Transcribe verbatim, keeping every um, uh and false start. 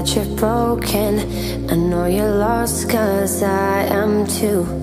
that you're broken. I know you're lost, cause I am too.